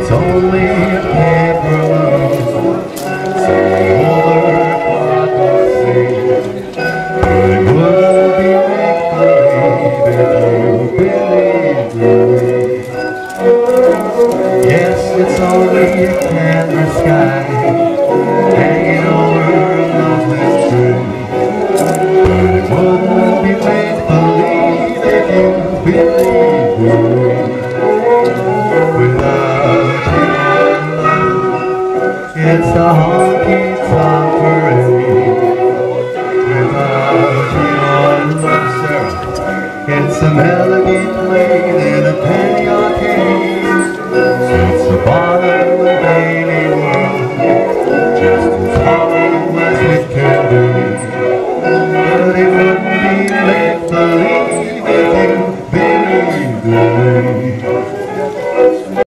It's only a paper balloon, so overclock say, but it would be make-believe if you believe me. Yes, it's only a canvas sky hanging over a lonely tree, but it wouldn't be make-believe if you believe me. It's a honky-tonk parade without you on love, Sarah. It's a